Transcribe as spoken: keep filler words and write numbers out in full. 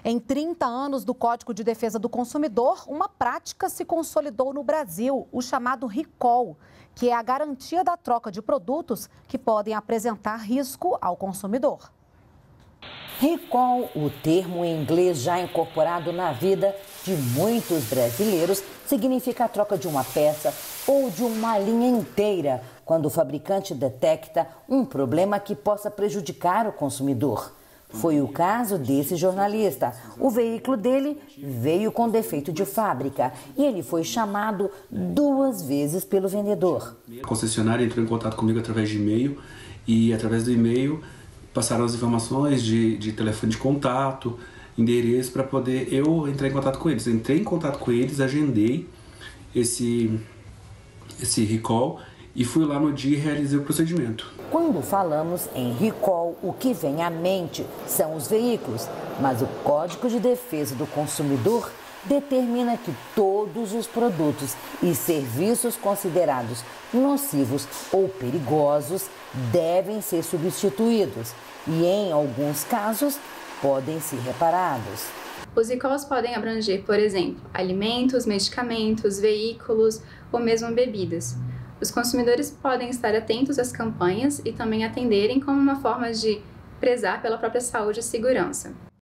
Em trinta anos do Código de Defesa do Consumidor, uma prática se consolidou no Brasil, o chamado recall, que é a garantia da troca de produtos que podem apresentar risco ao consumidor. Recall, o termo em inglês já incorporado na vida de muitos brasileiros, significa a troca de uma peça ou de uma linha inteira, quando o fabricante detecta um problema que possa prejudicar o consumidor. Foi o caso desse jornalista. O veículo dele veio com defeito de fábrica e ele foi chamado duas vezes pelo vendedor. A concessionária entrou em contato comigo através de e-mail e, através do e-mail, passaram as informações de, de telefone de contato, endereço, para poder eu entrar em contato com eles. Entrei em contato com eles, agendei esse, esse recall e fui lá no dia e realizei o procedimento. Quando falamos em recall, o que vem à mente são os veículos, mas o Código de Defesa do Consumidor determina que todos os produtos e serviços considerados nocivos ou perigosos devem ser substituídos e, em alguns casos, podem ser reparados. Os recalls podem abranger, por exemplo, alimentos, medicamentos, veículos ou mesmo bebidas. Os consumidores podem estar atentos às campanhas e também atenderem como uma forma de prezar pela própria saúde e segurança.